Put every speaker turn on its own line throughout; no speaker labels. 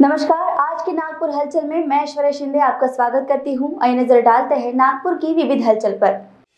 नमस्कार, आज की नागपुर हलचल में मैं ऐश्वर्या शिंदे आपका स्वागत करती हूं। आइए नजर डालते हैं नागपुर की विविध हलचल पर।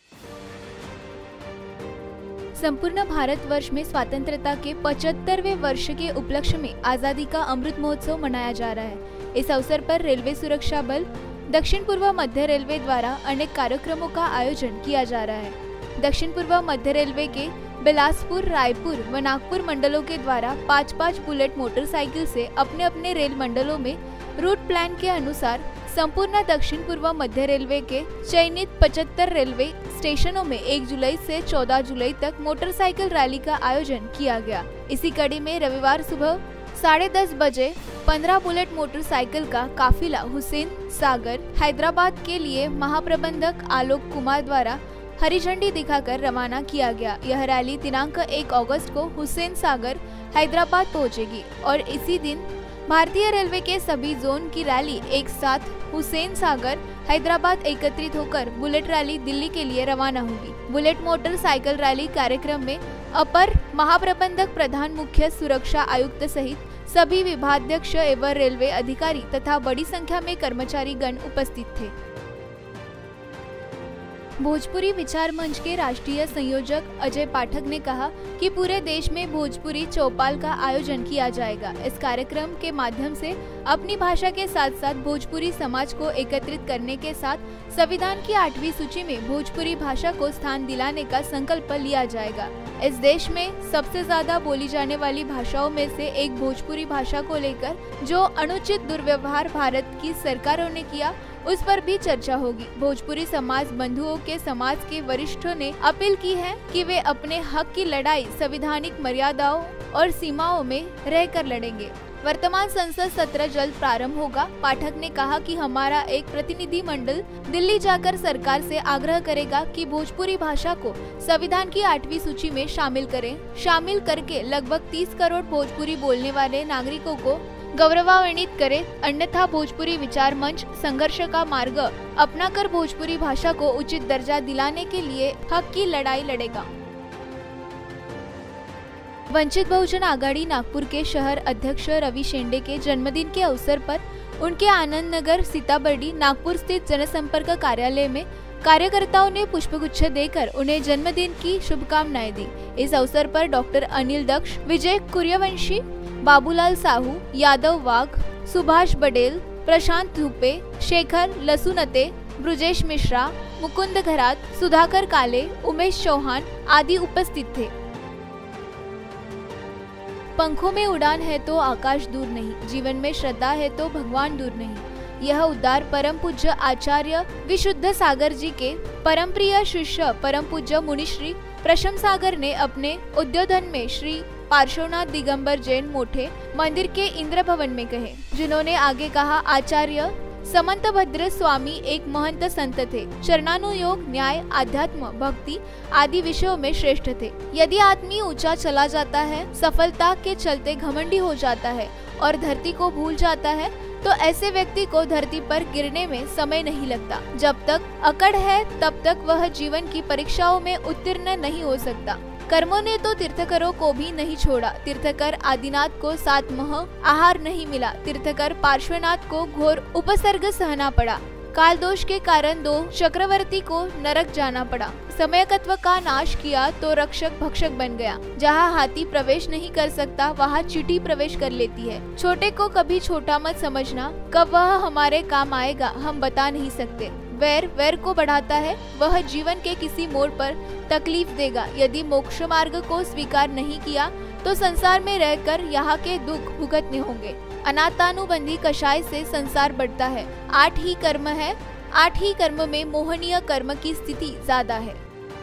संपूर्ण भारतवर्ष में स्वतंत्रता के 75वें वर्ष के उपलक्ष्य में आजादी का अमृत महोत्सव मनाया जा रहा है। इस अवसर पर रेलवे सुरक्षा बल दक्षिण पूर्व मध्य रेलवे द्वारा अनेक कार्यक्रमों का आयोजन किया जा रहा है। दक्षिण पूर्व मध्य रेलवे के बिलासपुर, रायपुर व नागपुर मंडलों के द्वारा 5-5 बुलेट मोटरसाइकिल से अपने अपने रेल मंडलों में रूट प्लान के अनुसार संपूर्ण दक्षिण पूर्व मध्य रेलवे के चयनित 75 रेलवे स्टेशनों में 1 जुलाई से 14 जुलाई तक मोटरसाइकिल रैली का आयोजन किया गया। इसी कड़ी में रविवार सुबह 10:30 बजे 15 बुलेट मोटरसाइकिल का काफिला हुसैन सागर हैदराबाद के लिए महाप्रबंधक आलोक कुमार द्वारा हरी झंडी दिखाकर रवाना किया गया। यह रैली दिनांक 1 अगस्त को हुसैन सागर हैदराबाद पहुंचेगी और इसी दिन भारतीय रेलवे के सभी जोन की रैली एक साथ हुसैन सागर हैदराबाद एकत्रित होकर बुलेट रैली दिल्ली के लिए रवाना होगी। बुलेट मोटरसाइकिल रैली कार्यक्रम में अपर महाप्रबंधक, प्रधान मुख्य सुरक्षा आयुक्त सहित सभी विभागाध्यक्ष एवं रेलवे अधिकारी तथा बड़ी संख्या में कर्मचारी गण उपस्थित थे। भोजपुरी विचार मंच के राष्ट्रीय संयोजक अजय पाठक ने कहा कि पूरे देश में भोजपुरी चौपाल का आयोजन किया जाएगा। इस कार्यक्रम के माध्यम से अपनी भाषा के साथ साथ भोजपुरी समाज को एकत्रित करने के साथ संविधान की 8वीं सूची में भोजपुरी भाषा को स्थान दिलाने का संकल्प लिया जाएगा। इस देश में सबसे ज्यादा बोली जाने वाली भाषाओं में से एक भोजपुरी भाषा को लेकर जो अनुचित दुर्व्यवहार भारत की सरकारों ने किया, उस पर भी चर्चा होगी। भोजपुरी समाज बंधुओं के समाज के वरिष्ठों ने अपील की है कि वे अपने हक की लड़ाई संवैधानिक मर्यादाओं और सीमाओं में रहकर लड़ेंगे। वर्तमान संसद सत्र जल्द प्रारंभ होगा। पाठक ने कहा कि हमारा एक प्रतिनिधि मंडल दिल्ली जाकर सरकार से आग्रह करेगा कि भोजपुरी भाषा को संविधान की 8वीं सूची में शामिल करके लगभग 30 करोड़ भोजपुरी बोलने वाले नागरिकों को गौरवान्वित करे, अन्यथा भोजपुरी विचार मंच संघर्ष का मार्ग अपनाकर भोजपुरी भाषा को उचित दर्जा दिलाने के लिए हक की लड़ाई लड़ेगा। वंचित बहुजन आघाड़ी नागपुर के शहर अध्यक्ष रवि शेंडे के जन्मदिन के अवसर पर उनके आनंद नगर सीताबर्डी नागपुर स्थित जनसंपर्क कार्यालय में कार्यकर्ताओं ने पुष्पगुच्छ देकर उन्हें जन्मदिन की शुभकामनाएं दी। इस अवसर पर डॉक्टर अनिल दक्ष, विजय कुर्यवंशी, बाबूलाल साहू, यादव वाघ, सुभाष बडेल, प्रशांत धुपे, शेखर लसुनते, ब्रुजेश मिश्रा, मुकुंद घरात, सुधाकर काले, उमेश चौहान आदि उपस्थित थे। पंखों में उड़ान है तो आकाश दूर नहीं, जीवन में श्रद्धा है तो भगवान दूर नहीं। यह उद्गार परम पूज्य आचार्य विशुद्ध सागर जी के परम प्रिय शिष्य परम पूज्य मुनिश्री प्रशम सागर ने अपने उद्बोधन में श्री पार्श्वनाथ दिगंबर जैन मोठे मंदिर के इंद्र भवन में कहे, जिन्होंने आगे कहा, आचार्य समंत भद्र स्वामी एक महंत संत थे। चरणानुयोग, न्याय, आध्यात्म, भक्ति आदि विषयों में श्रेष्ठ थे। यदि आदमी ऊंचा चला जाता है, सफलता के चलते घमंडी हो जाता है और धरती को भूल जाता है, तो ऐसे व्यक्ति को धरती पर गिरने में समय नहीं लगता। जब तक अकड़ है तब तक वह जीवन की परीक्षाओं में उत्तीर्ण नहीं हो सकता। कर्मों ने तो तीर्थकरों को भी नहीं छोड़ा। तीर्थकर आदिनाथ को 7 माह आहार नहीं मिला। तीर्थकर पार्श्वनाथ को घोर उपसर्ग सहना पड़ा। काल दोष के कारण 2 चक्रवर्ती को नरक जाना पड़ा। समयकत्व का नाश किया तो रक्षक भक्षक बन गया। जहाँ हाथी प्रवेश नहीं कर सकता, वहाँ चींटी प्रवेश कर लेती है। छोटे को कभी छोटा मत समझना, कब वह हमारे काम आएगा हम बता नहीं सकते। वैर को बढ़ाता है, वह जीवन के किसी मोड़ पर तकलीफ देगा। यदि मोक्ष मार्ग को स्वीकार नहीं किया तो संसार में रहकर यहाँ के दुख भुगतने होंगे। अनाथानुबंधी कषाय से संसार बढ़ता है। 8 ही कर्म है, 8 ही कर्म में मोहनीय कर्म की स्थिति ज्यादा है।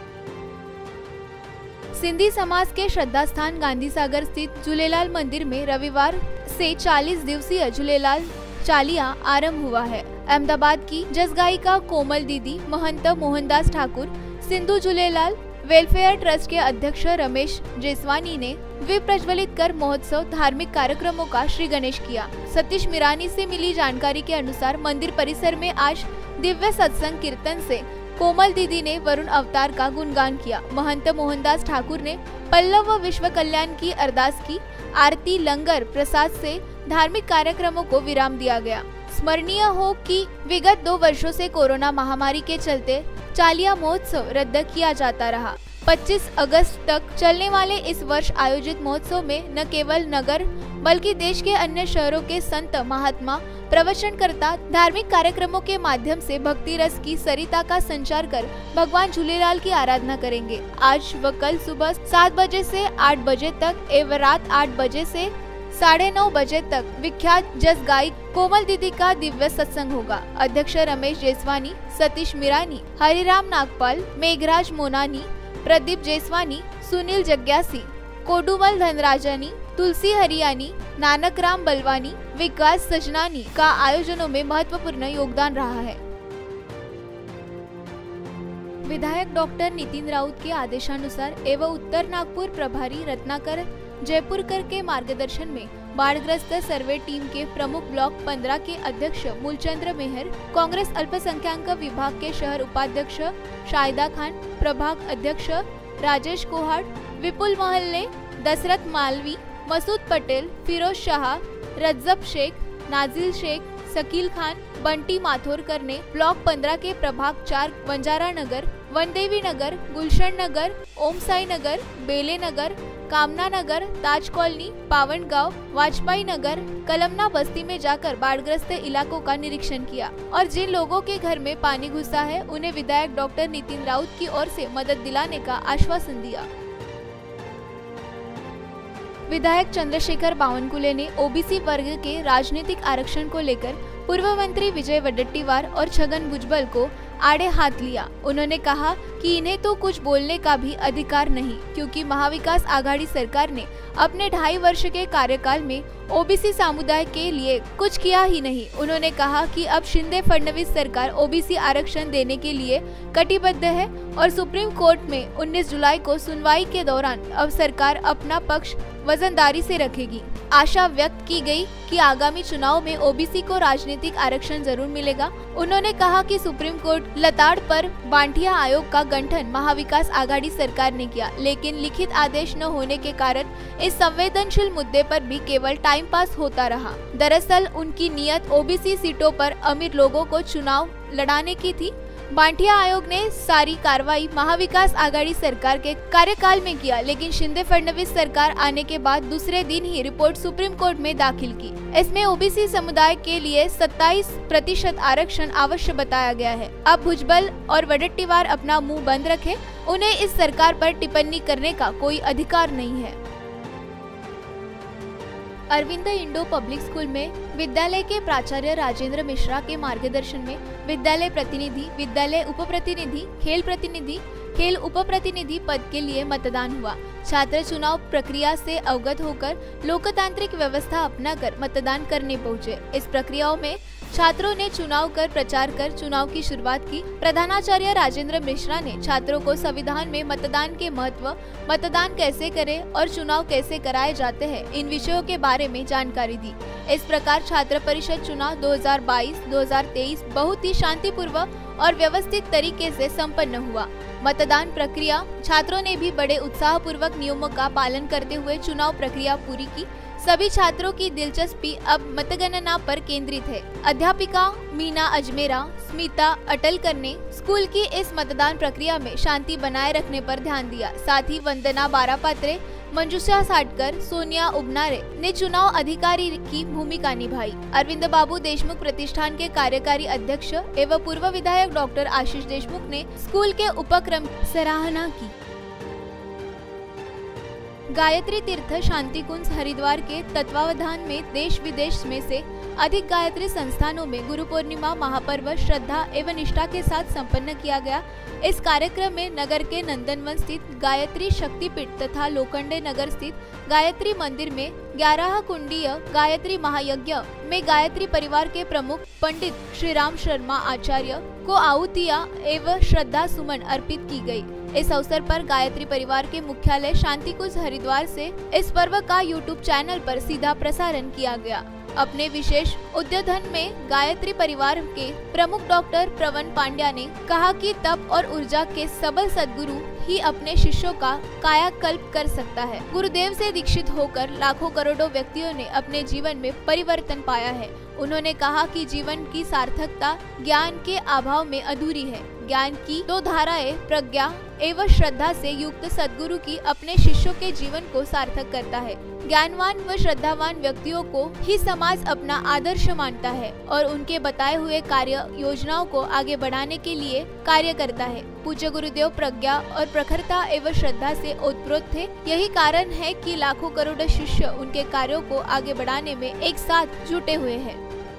सिंधी समाज के श्रद्धा स्थान गांधी सागर स्थित झूलेलाल मंदिर में रविवार से 40 दिवसीय झूलेलाल चालिया आरंभ हुआ है। अहमदाबाद की जस गायिका कोमल दीदी, महंत मोहनदास ठाकुर, सिंधु झूलेलाल वेलफेयर ट्रस्ट के अध्यक्ष रमेश जेसवानी ने दीप प्रज्वलित कर महोत्सव धार्मिक कार्यक्रमों का श्री गणेश किया। सतीश मिरानी से मिली जानकारी के अनुसार मंदिर परिसर में आज दिव्य सत्संग कीर्तन से कोमल दीदी ने वरुण अवतार का गुणगान किया। महंत मोहनदास ठाकुर ने पल्लव व विश्व कल्याण की अरदास की। आरती, लंगर प्रसाद से धार्मिक कार्यक्रमों को विराम दिया गया। स्मरणीय हो कि विगत 2 वर्षों से कोरोना महामारी के चलते चालिया महोत्सव रद्द किया जाता रहा। 25 अगस्त तक चलने वाले इस वर्ष आयोजित महोत्सव में न केवल नगर बल्कि देश के अन्य शहरों के संत, महात्मा, प्रवचनकर्ता धार्मिक कार्यक्रमों के माध्यम से भक्ति रस की सरिता का संचार कर भगवान झूलेलाल की आराधना करेंगे। आज व कल सुबह 7 बजे से 8 बजे तक एवं रात 8 बजे से 9:30 बजे तक विख्यात जस गायक कोमल दीदी का दिव्य सत्संग होगा। अध्यक्ष रमेश जेसवानी, सतीश मिरानी, हरिराम नागपाल, मेघराज मोनानी, प्रदीप जेसवानी, सुनील जग्यासी, कोडुमल धनराजानी, तुलसी हरियानी, नानक राम बलवानी, विकास सजनानी का आयोजनों में महत्वपूर्ण योगदान रहा है। विधायक डॉक्टर नितिन राउत के आदेशानुसार एवं उत्तर नागपुर प्रभारी रत्नाकर जयपुरकर के मार्गदर्शन में बाढ़ग्रस्त सर्वे टीम के प्रमुख ब्लॉक 15 के अध्यक्ष मूलचंद्र मेहर, कांग्रेस अल्पसंख्याक विभाग के शहर उपाध्यक्ष शाहिदा खान, प्रभाग अध्यक्ष राजेश कोहाड़, विपुल महल्ले, दशरथ मालवी, मसूद पटेल, फिरोज शाह, रज्जब शेख, नाजिल शेख, शकील खान, बंटी माथोरकर ने ब्लॉक 15 के प्रभाग 4 बंजारा नगर, वनदेवी नगर, गुलशन नगर, ओमसाई नगर, बेले नगर, कामना नगर, ताज कॉलोनी, पावन गांव, वाजपेयी नगर, कलमना बस्ती में जाकर बाढ़ग्रस्त इलाकों का निरीक्षण किया और जिन लोगों के घर में पानी घुसा है उन्हें विधायक डॉक्टर नितिन राउत की ओर से मदद दिलाने का आश्वासन दिया। विधायक चंद्रशेखर बावनकुले ने ओबीसी वर्ग के राजनीतिक आरक्षण को लेकर पूर्व मंत्री विजय वडेट्टीवार और छगन भुजबल को आड़े हाथ लिया। उन्होंने कहा कि इन्हें तो कुछ बोलने का भी अधिकार नहीं, क्योंकि महाविकास आघाड़ी सरकार ने अपने 2.5 वर्ष के कार्यकाल में ओबीसी समुदाय के लिए कुछ किया ही नहीं। उन्होंने कहा कि अब शिंदे फडणवीस सरकार ओबीसी आरक्षण देने के लिए कटिबद्ध है और सुप्रीम कोर्ट में 19 जुलाई को सुनवाई के दौरान अब सरकार अपना पक्ष वजनदारी से रखेगी। आशा व्यक्त की गई कि आगामी चुनाव में ओबीसी को राजनीतिक आरक्षण जरूर मिलेगा। उन्होंने कहा कि सुप्रीम कोर्ट लताड़ पर बांटिया आयोग का गठन महाविकास आघाड़ी सरकार ने किया, लेकिन लिखित आदेश न होने के कारण इस संवेदनशील मुद्दे पर भी केवल टाइम पास होता रहा। दरअसल उनकी नियत ओबीसी सीटों पर अमीर लोगों को चुनाव लड़ाने की थी। बांटिया आयोग ने सारी कार्रवाई महाविकास आघाड़ी सरकार के कार्यकाल में किया, लेकिन शिंदे फडणवीस सरकार आने के बाद दूसरे दिन ही रिपोर्ट सुप्रीम कोर्ट में दाखिल की। इसमें ओबीसी समुदाय के लिए 27% आरक्षण अवश्य बताया गया है। अब भुजबल और वडेट्टीवार अपना मुंह बंद रखें, उन्हें इस सरकार पर टिप्पणी करने का कोई अधिकार नहीं है। अरविंद इंडो पब्लिक स्कूल में विद्यालय के प्राचार्य राजेंद्र मिश्रा के मार्गदर्शन में विद्यालय प्रतिनिधि, विद्यालय उप प्रतिनिधि, खेल प्रतिनिधि, खेल उप प्रतिनिधि पद के लिए मतदान हुआ। छात्र चुनाव प्रक्रिया से अवगत होकर लोकतांत्रिक व्यवस्था अपनाकर मतदान करने पहुंचे। इस प्रक्रियाओं में छात्रों ने चुनाव कर प्रचार कर चुनाव की शुरुआत की। प्रधानाचार्य राजेंद्र मिश्रा ने छात्रों को संविधान में मतदान के महत्व, मतदान कैसे करें और चुनाव कैसे कराए जाते हैं, इन विषयों के बारे में जानकारी दी। इस प्रकार छात्र परिषद चुनाव 2022-2023 बहुत ही शांतिपूर्वक और व्यवस्थित तरीके से संपन्न हुआ। मतदान प्रक्रिया छात्रों ने भी बड़े उत्साह पूर्वक नियमों का पालन करते हुए चुनाव प्रक्रिया पूरी की। सभी छात्रों की दिलचस्पी अब मतगणना पर केंद्रित है। अध्यापिका मीना अजमेरा, स्मिता अटलकर ने स्कूल की इस मतदान प्रक्रिया में शांति बनाए रखने पर ध्यान दिया। साथ ही वंदना बारापात्रे, मंजुषा साटकर, सोनिया उबनारे ने चुनाव अधिकारी की भूमिका निभाई। अरविंद बाबू देशमुख प्रतिष्ठान के कार्यकारी अध्यक्ष एवं पूर्व विधायक डॉक्टर आशीष देशमुख ने स्कूल के उपक्रम की सराहना की। गायत्री तीर्थ शांति कुंज हरिद्वार के तत्वावधान में देश विदेश में से अधिक गायत्री संस्थानों में गुरु पूर्णिमा महापर्व श्रद्धा एवं निष्ठा के साथ संपन्न किया गया। इस कार्यक्रम में नगर के नंदनवन स्थित गायत्री शक्तिपीठ तथा लोखंडे नगर स्थित गायत्री मंदिर में 11 कुंडीय गायत्री महायज्ञ में गायत्री परिवार के प्रमुख पंडित श्री राम शर्मा आचार्य को आहुतियां एवं श्रद्धा सुमन अर्पित की गई। इस अवसर पर गायत्री परिवार के मुख्यालय शांति कुंज हरिद्वार से इस पर्व का YouTube चैनल पर सीधा प्रसारण किया गया। अपने विशेष उद्बोधन में गायत्री परिवार के प्रमुख डॉक्टर प्रवन पांड्या ने कहा कि तप और ऊर्जा के सबल सद्गुरु ही अपने शिष्यों का कायाकल्प कर सकता है। गुरुदेव से दीक्षित होकर लाखों करोड़ों व्यक्तियों ने अपने जीवन में परिवर्तन पाया है। उन्होंने कहा कि जीवन की सार्थकता ज्ञान के अभाव में अधूरी है। ज्ञान की दो धाराएं प्रज्ञा एवं श्रद्धा से युक्त सद्गुरु की अपने शिष्यों के जीवन को सार्थक करता है। ज्ञानवान व श्रद्धावान व्यक्तियों को ही समाज अपना आदर्श मानता है और उनके बताए हुए कार्य योजनाओं को आगे बढ़ाने के लिए कार्य करता है। पूज्य गुरुदेव प्रज्ञा और प्रखरता एवं श्रद्धा से ओतप्रोत थे। यही कारण है कि लाखों करोड़ों शिष्य उनके कार्यों को आगे बढ़ाने में एक साथ जुटे हुए हैं।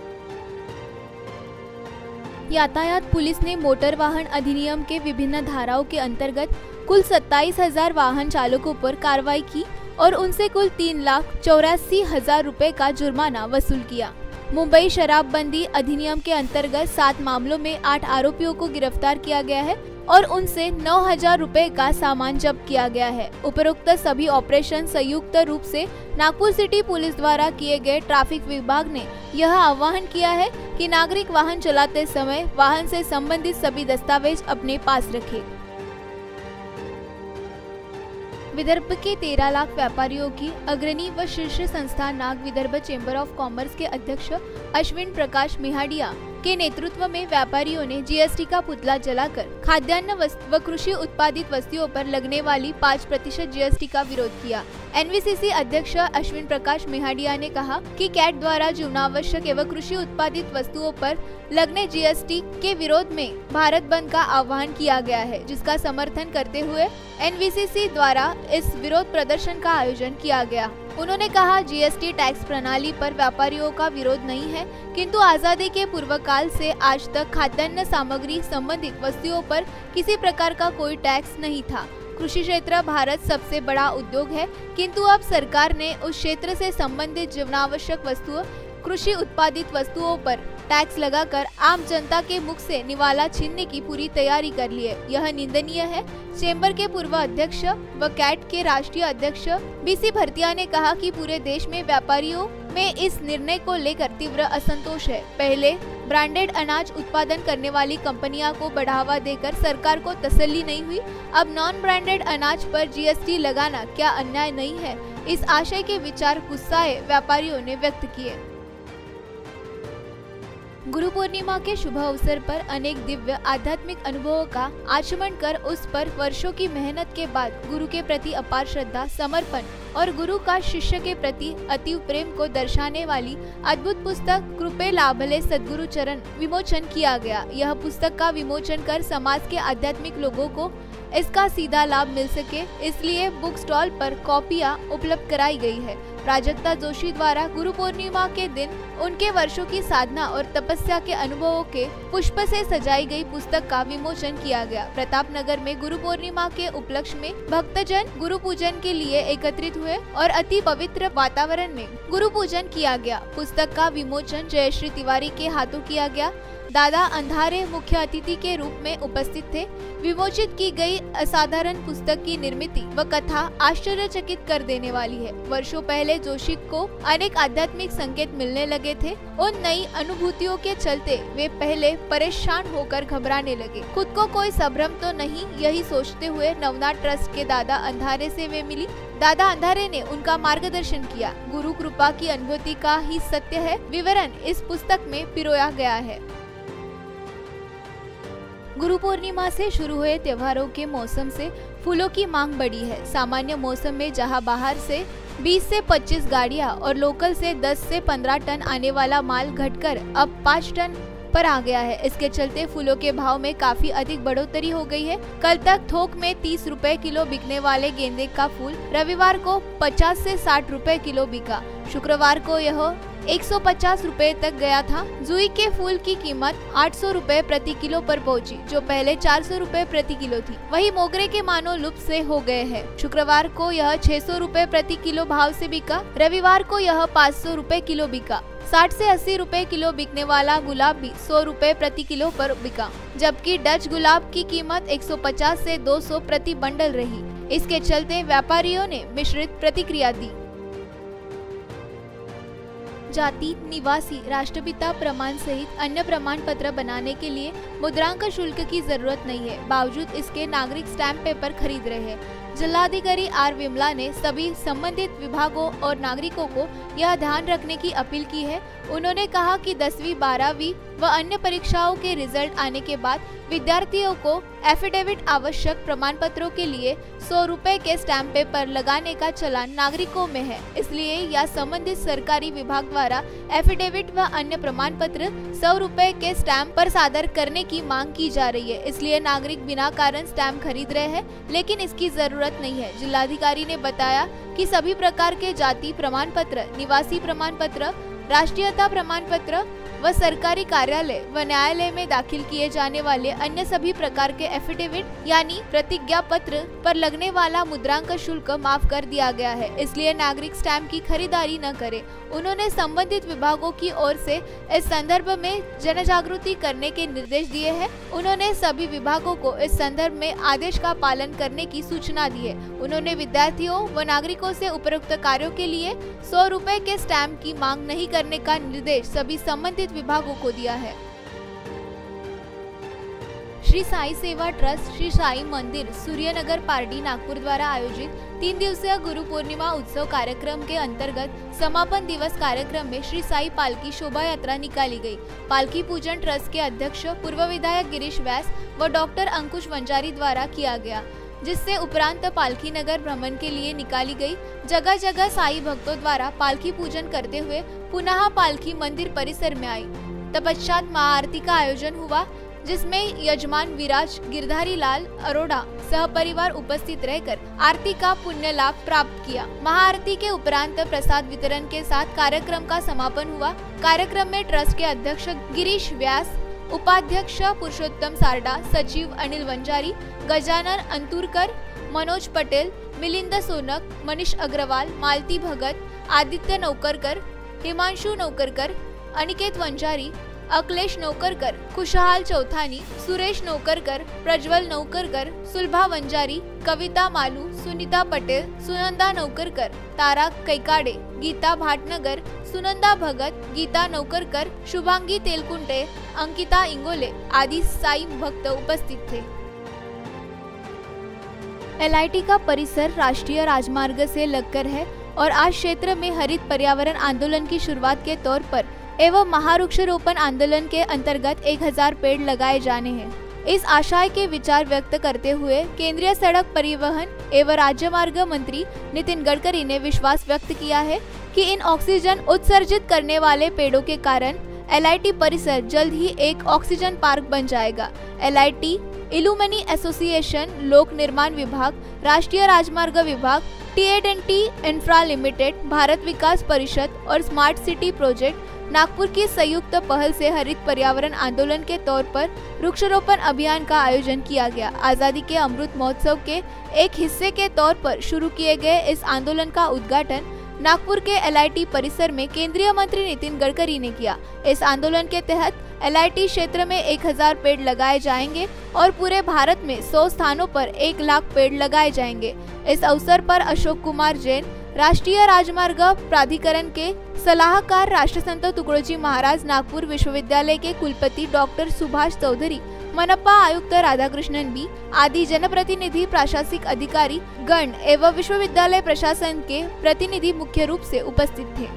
यातायात पुलिस ने मोटर वाहन अधिनियम के विभिन्न धाराओं के अंतर्गत कुल 27,000 वाहन चालकों पर कार्रवाई की और उनसे कुल 3,84,000 रुपए का जुर्माना वसूल किया। मुंबई शराबबंदी अधिनियम के अंतर्गत 7 मामलों में 8 आरोपियों को गिरफ्तार किया गया है और उनसे 9,000 रुपए का सामान जब्त किया गया है। उपरोक्त सभी ऑपरेशन संयुक्त रूप से नागपुर सिटी पुलिस द्वारा किए गए। ट्रैफिक विभाग ने यह आह्वान किया है कि नागरिक वाहन चलाते समय वाहन से संबंधित सभी दस्तावेज अपने पास रखें। विदर्भ के 13 लाख व्यापारियों की अग्रणी व शीर्ष संस्था Nag Vidarbha chamber of commerce के अध्यक्ष अश्विन प्रकाश मेहाडिया के नेतृत्व में व्यापारियों ने जीएसटी का पुतला जलाकर खाद्यान्न व कृषि उत्पादित वस्तुओं पर लगने वाली 5% जीएसटी का विरोध किया। एनवीसीसी अध्यक्ष अश्विन प्रकाश मेहाडिया ने कहा कि कैट द्वारा जीवनावश्यक एवं कृषि उत्पादित वस्तुओं पर लगने जीएसटी के विरोध में भारत बंद का आह्वान किया गया है, जिसका समर्थन करते हुए एनवीसीसी द्वारा इस विरोध प्रदर्शन का आयोजन किया गया। उन्होंने कहा, जीएसटी टैक्स प्रणाली पर व्यापारियों का विरोध नहीं है, किंतु आजादी के पूर्व काल से आज तक खाद्यान्न सामग्री संबंधित वस्तुओं पर किसी प्रकार का कोई टैक्स नहीं था। कृषि क्षेत्र भारत सबसे बड़ा उद्योग है, किंतु अब सरकार ने उस क्षेत्र से संबंधित जीवनावश्यक वस्तुओं कृषि उत्पादित वस्तुओं पर टैक्स लगाकर आम जनता के मुख से निवाला छीनने की पूरी तैयारी कर ली है। यह निंदनीय है। चेंबर के पूर्व अध्यक्ष व कैट के राष्ट्रीय अध्यक्ष बीसी भरतिया ने कहा कि पूरे देश में व्यापारियों में इस निर्णय को लेकर तीव्र असंतोष है। पहले ब्रांडेड अनाज उत्पादन करने वाली कंपनियों को बढ़ावा देकर सरकार को तसल्ली नहीं हुई, अब नॉन ब्रांडेड अनाज पर जीएसटी लगाना क्या अन्याय नहीं है? इस आशय के विचार गुस्साए व्यापारियों ने व्यक्त किए। गुरु पूर्णिमा के शुभ अवसर पर अनेक दिव्य आध्यात्मिक अनुभवों का आचमन कर उस पर वर्षों की मेहनत के बाद गुरु के प्रति अपार श्रद्धा, समर्पण और गुरु का शिष्य के प्रति अतीव प्रेम को दर्शाने वाली अद्भुत पुस्तक कृपे लाभले सद्गुरु चरण विमोचन किया गया। यह पुस्तक का विमोचन कर समाज के आध्यात्मिक लोगों को इसका सीधा लाभ मिल सके, इसलिए बुक स्टॉल पर कॉपियां उपलब्ध कराई गई है। प्राजक्ता जोशी द्वारा गुरु पूर्णिमा के दिन उनके वर्षों की साधना और तपस्या के अनुभवों के पुष्प से सजाई गई पुस्तक का विमोचन किया गया। प्रतापनगर में गुरु पूर्णिमा के उपलक्ष्य में भक्तजन गुरु पूजन के लिए एकत्रित हुए और अति पवित्र वातावरण में गुरु पूजन किया गया। पुस्तक का विमोचन जयश्री तिवारी के हाथों किया गया। दादा अंधारे मुख्य अतिथि के रूप में उपस्थित थे। विमोचित की गई असाधारण पुस्तक की निर्मित व कथा आश्चर्यचकित कर देने वाली है। वर्षों पहले जोशी को अनेक आध्यात्मिक संकेत मिलने लगे थे। उन नई अनुभूतियों के चलते वे पहले परेशान होकर घबराने लगे। खुद को कोई संभ्रम तो नहीं, यही सोचते हुए नवनाथ ट्रस्ट के दादा अंधारे से वे मिली। दादा अंधारे ने उनका मार्गदर्शन किया। गुरु कृपा की अनुभूति का ही सत्य है विवरण इस पुस्तक में पिरोया गया है। गुरु पूर्णिमा से शुरू हुए त्योहारों के मौसम से फूलों की मांग बढ़ी है। सामान्य मौसम में जहां बाहर से 20 से 25 गाड़ियां और लोकल से 10 से 15 टन आने वाला माल घटकर अब 5 टन पर आ गया है। इसके चलते फूलों के भाव में काफी अधिक बढ़ोतरी हो गई है। कल तक थोक में 30 रुपए किलो बिकने वाले गेंदे का फूल रविवार को 50 से 60 रुपए किलो बिका। शुक्रवार को यह 150 रुपए तक गया था। जुई के फूल की कीमत 800 रुपए प्रति किलो पर पहुंची, जो पहले 400 रुपए प्रति किलो थी। वही मोगरे के मानो लुप्त से हो गए हैं। शुक्रवार को यह 600 रुपए प्रति किलो भाव से बिका। रविवार को यह 500 रुपए किलो बिका। 60 से 80 रुपए किलो बिकने वाला गुलाब भी 100 रुपए प्रति किलो पर बिका, जबकि डच गुलाब की कीमत 150 से 200 प्रति बंडल रही। इसके चलते व्यापारियों ने मिश्रित प्रतिक्रिया दी। जाति, निवासी, राष्ट्रपिता प्रमाण सहित अन्य प्रमाण पत्र बनाने के लिए मुद्रांक शुल्क की जरूरत नहीं है। बावजूद इसके नागरिक स्टैम्प पेपर खरीद रहे हैं। जिलाधिकारी आर विमला ने सभी संबंधित विभागों और नागरिकों को यह ध्यान रखने की अपील की है। उन्होंने कहा कि 10वीं, 12वीं व अन्य परीक्षाओं के रिजल्ट आने के बाद विद्यार्थियों को एफिडेविट आवश्यक प्रमाण पत्रों के लिए 100 रुपए के स्टैम्प पेपर लगाने का चलन नागरिकों में है। इसलिए या संबंधित सरकारी विभाग द्वारा एफिडेविट व अन्य प्रमाण पत्र 100 रुपए के स्टैम्प पर सादर करने की मांग की जा रही है। इसलिए नागरिक बिना कारण स्टैम्प खरीद रहे हैं, लेकिन इसकी जरूरत नहीं है। जिलाधिकारी ने बताया कि सभी प्रकार के जाति प्रमाण पत्र, निवासी प्रमाण पत्र, राष्ट्रीयता प्रमाण पत्र व सरकारी कार्यालय व न्यायालय में दाखिल किए जाने वाले अन्य सभी प्रकार के एफिडेविट यानी प्रतिज्ञा पत्र पर लगने वाला मुद्रांक शुल्क माफ कर दिया गया है। इसलिए नागरिक स्टैम्प की खरीदारी न करें। उन्होंने संबंधित विभागों की ओर से इस संदर्भ में जन जागृति करने के निर्देश दिए हैं। उन्होंने सभी विभागों को इस संदर्भ में आदेश का पालन करने की सूचना दी है। उन्होंने विद्यार्थियों व नागरिकों से उपरोक्त कार्यों के लिए 100 रुपए के स्टैम्प की मांग नहीं करने का निर्देश सभी संबंधित विभागों को दिया है। श्री साई सेवा ट्रस्ट श्री साई मंदिर सूर्यनगर पार्टी नागपुर द्वारा आयोजित 3 दिवसीय गुरु पूर्णिमा उत्सव कार्यक्रम के अंतर्गत समापन दिवस कार्यक्रम में श्री साई पालकी शोभा यात्रा निकाली गई। पालकी पूजन ट्रस्ट के अध्यक्ष पूर्व विधायक गिरीश व्यास व डॉक्टर अंकुश वंजारी द्वारा किया गया, जिससे उपरांत पालकी नगर भ्रमण के लिए निकाली गई। जगह जगह साई भक्तों द्वारा पालकी पूजन करते हुए पुनः पालकी मंदिर परिसर में आई। तत्पश्चात महाआरती का आयोजन हुआ, जिसमें यजमान विराज गिरधारी लाल अरोड़ा सहपरिवार उपस्थित रहकर आरती का पुण्य लाभ प्राप्त किया। महाआरती के उपरांत प्रसाद वितरण के साथ कार्यक्रम का समापन हुआ। कार्यक्रम में ट्रस्ट के अध्यक्ष गिरीश व्यास, उपाध्यक्ष पुरुषोत्तम सारडा, सचिव अनिल वंजारी, गजानन अंतुरकर, मनोज पटेल, मिलिंद सोनक, मनीष अग्रवाल, मालती भगत, आदित्य नौकरकर, हिमांशु नौकरकर, अनिकेत वंजारी, अखिलेश नौकरकर, खुशहाल चौथानी, सुरेश नौकरकर, प्रज्वल नौकरकर, सुलभा वंजारी, कविता मालू, सुनीता पटेल, सुनंदा नौकरकर, तारा कैकाडे, गीता भाटनगर, सुनंदा भगत, गीता नौकरकर, शुभांगी तेलकुंटे, अंकिता इंगोले आदि साई भक्त उपस्थित थे। LIT का परिसर राष्ट्रीय राजमार्ग से लगकर है और आज क्षेत्र में हरित पर्यावरण आंदोलन की शुरुआत के तौर पर एवं महावृक्षारोपण आंदोलन के अंतर्गत 1000 पेड़ लगाए जाने हैं। इस आशय के विचार व्यक्त करते हुए केंद्रीय सड़क परिवहन एवं राजमार्ग मंत्री नितिन गडकरी ने विश्वास व्यक्त किया है कि इन ऑक्सीजन उत्सर्जित करने वाले पेड़ों के कारण LIT परिसर जल्द ही एक ऑक्सीजन पार्क बन जाएगा। LIT, इल्यूमिनी एसोसिएशन, लोक निर्माण विभाग, राष्ट्रीय राजमार्ग विभाग, T&T इंफ्रा लिमिटेड, भारत विकास परिषद और स्मार्ट सिटी प्रोजेक्ट नागपुर की संयुक्त पहल से हरित पर्यावरण आंदोलन के तौर पर वृक्षारोपण अभियान का आयोजन किया गया। आजादी के अमृत महोत्सव के एक हिस्से के तौर पर शुरू किए गए इस आंदोलन का उद्घाटन नागपुर के LIT परिसर में केंद्रीय मंत्री नितिन गडकरी ने किया। इस आंदोलन के तहत LIT क्षेत्र में 1000 पेड़ लगाए जाएंगे और पूरे भारत में 100 स्थानों पर 1 लाख पेड़ लगाए जाएंगे। इस अवसर पर अशोक कुमार जैन, राष्ट्रीय राजमार्ग प्राधिकरण के सलाहकार, राष्ट्रसंत तुकडोजी महाराज नागपुर विश्वविद्यालय के कुलपति डॉक्टर सुभाष चौधरी, मनपा आयुक्त राधाकृष्णन बी आदि जनप्रतिनिधि, प्रशासनिक अधिकारी गण एवं विश्वविद्यालय प्रशासन के प्रतिनिधि मुख्य रूप से उपस्थित थे।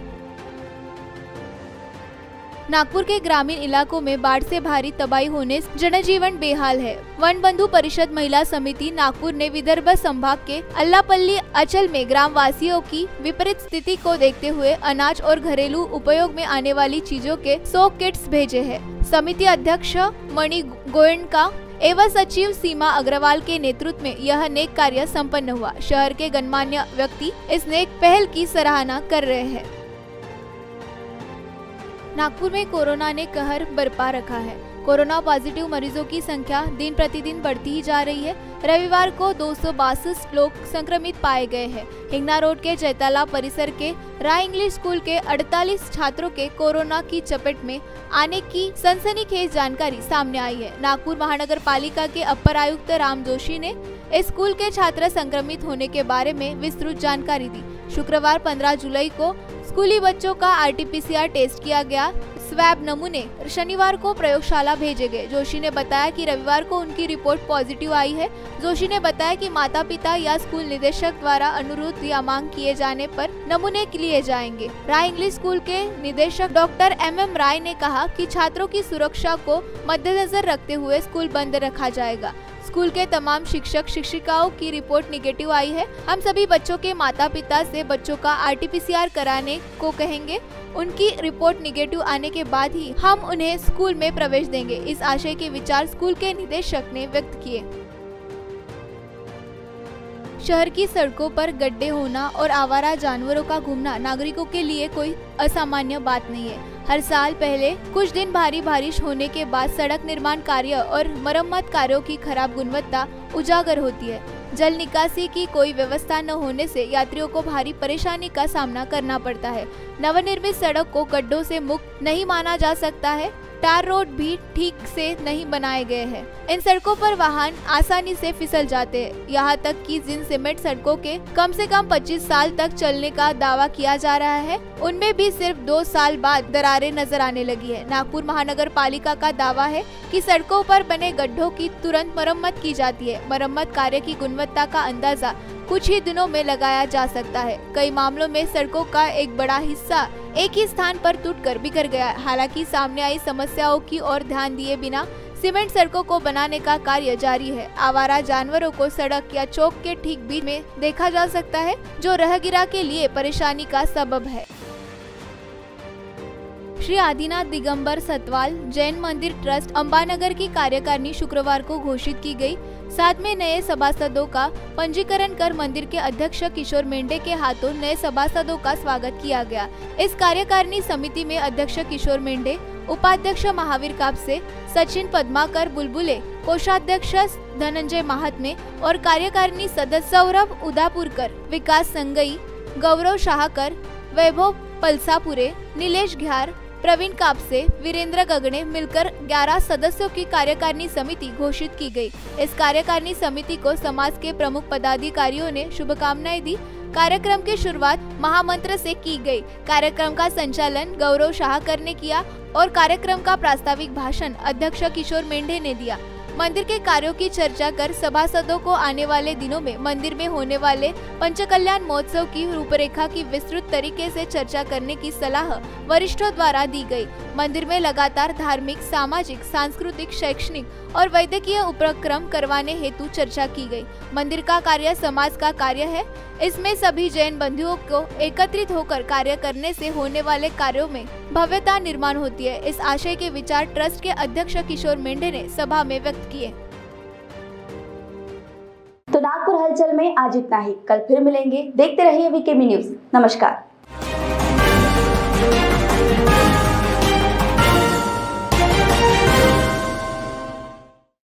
नागपुर के ग्रामीण इलाकों में बाढ़ से भारी तबाही होने से जनजीवन बेहाल है। वन बंधु परिषद महिला समिति नागपुर ने विदर्भ संभाग के अल्लापल्ली अंचल में ग्राम वासियों की विपरीत स्थिति को देखते हुए अनाज और घरेलू उपयोग में आने वाली चीजों के 100 किट्स भेजे हैं। समिति अध्यक्ष मणि गोयनका एवं सचिव सीमा अग्रवाल के नेतृत्व में यह नेक कार्य संपन्न हुआ। शहर के गणमान्य व्यक्ति इस नेक पहल की सराहना कर रहे हैं। नागपुर में कोरोना ने कहर बरपा रखा है। कोरोना पॉजिटिव मरीजों की संख्या दिन प्रतिदिन बढ़ती ही जा रही है। रविवार को 262 लोग संक्रमित पाए गए हैं। हिंगना रोड के जैताला परिसर के राय इंग्लिश स्कूल के 48 छात्रों के कोरोना की चपेट में आने की सनसनीखेज जानकारी सामने आई है। नागपुर महानगर पालिका के अपर आयुक्त राम जोशी ने इस स्कूल के छात्र संक्रमित होने के बारे में विस्तृत जानकारी दी। शुक्रवार 15 जुलाई को स्कूली बच्चों का RT-PCR टेस्ट किया गया। स्वैब नमूने शनिवार को प्रयोगशाला भेजे गए। जोशी ने बताया कि रविवार को उनकी रिपोर्ट पॉजिटिव आई है। जोशी ने बताया कि माता पिता या स्कूल निदेशक द्वारा अनुरोध या मांग किए जाने पर नमूने लिए जाएंगे। राय इंग्लिश स्कूल के निदेशक डॉक्टर MM राय ने कहा कि छात्रों की सुरक्षा को मद्देनजर रखते हुए स्कूल बंद रखा जाएगा। स्कूल के तमाम शिक्षक शिक्षिकाओं की रिपोर्ट निगेटिव आई है। हम सभी बच्चों के माता पिता से बच्चों का RT-PCR कराने को कहेंगे। उनकी रिपोर्ट निगेटिव आने के बाद ही हम उन्हें स्कूल में प्रवेश देंगे। इस आशय के विचार स्कूल के निदेशक ने व्यक्त किए। शहर की सड़कों पर गड्ढे होना और आवारा जानवरों का घूमना नागरिकों के लिए कोई असामान्य बात नहीं है। हर साल पहले कुछ दिन भारी बारिश होने के बाद सड़क निर्माण कार्य और मरम्मत कार्यों की खराब गुणवत्ता उजागर होती है। जल निकासी की कोई व्यवस्था न होने से यात्रियों को भारी परेशानी का सामना करना पड़ता है। नवनिर्मित सड़क को गड्ढों से मुक्त नहीं माना जा सकता है। टार रोड भी ठीक से नहीं बनाए गए हैं। इन सड़कों पर वाहन आसानी से फिसल जाते हैं। यहाँ तक कि जिन सीमेंट सड़कों के कम से कम 25 साल तक चलने का दावा किया जा रहा है, उनमें भी सिर्फ 2 साल बाद दरारें नजर आने लगी है। नागपुर महानगर पालिका का दावा है कि सड़कों पर बने गड्ढों की तुरंत मरम्मत की जाती है। मरम्मत कार्य की गुणवत्ता का अंदाजा कुछ ही दिनों में लगाया जा सकता है। कई मामलों में सड़कों का एक बड़ा हिस्सा एक ही स्थान पर टूटकर बिखर गया। हालांकि सामने आई समस्याओं की ओर ध्यान दिए बिना सीमेंट सड़कों को बनाने का कार्य जारी है। आवारा जानवरों को सड़क या चौक के ठीक बीच में देखा जा सकता है, जो राहगीर के लिए परेशानी का सबब है। श्री आदिनाथ दिगंबर सतवाल जैन मंदिर ट्रस्ट अंबानगर की कार्यकारिणी शुक्रवार को घोषित की गई। साथ में नए सभासदों का पंजीकरण कर मंदिर के अध्यक्ष किशोर मेंढे के हाथों नए सभासदों का स्वागत किया गया। इस कार्यकारिणी समिति में अध्यक्ष किशोर मेंढे, उपाध्यक्ष महावीर कापसे, सचिन पद्माकर बुलबुले, कोषाध्यक्ष धनंजय महात्मे और कार्यकारिणी सदस्य सौरभ उदापुरकर, विकास संगई, गौरव शाहकर, वैभव पलसापुरे, नीलेश घ्यार, प्रवीण कापसे, वीरेंद्र गगने मिलकर 11 सदस्यों की कार्यकारिणी समिति घोषित की गई। इस कार्यकारिणी समिति को समाज के प्रमुख पदाधिकारियों ने शुभकामनाएं दी। कार्यक्रम की शुरुआत महामंत्र से की गई। कार्यक्रम का संचालन गौरव शाहकर ने किया और कार्यक्रम का प्रास्ताविक भाषण अध्यक्ष किशोर मेंढे ने दिया। मंदिर के कार्यों की चर्चा कर सभासदों को आने वाले दिनों में मंदिर में होने वाले पंचकल्याण महोत्सव की रूपरेखा की विस्तृत तरीके से चर्चा करने की सलाह वरिष्ठों द्वारा दी गई। मंदिर में लगातार धार्मिक, सामाजिक, सांस्कृतिक, शैक्षणिक और वैद्यकीय उपक्रम करवाने हेतु चर्चा की गई। मंदिर का कार्य समाज का कार्य है। इसमें सभी जैन बंधुओं को एकत्रित होकर कार्य करने से होने वाले कार्यों में भव्यता निर्माण होती है। इस आशय के विचार ट्रस्ट के अध्यक्ष किशोर मेंढे ने सभा में व्यक्त किए।
तो नागपुर हलचल में आज इतना ही। कल फिर मिलेंगे। देखते रहिए वीकेबी न्यूज। नमस्कार।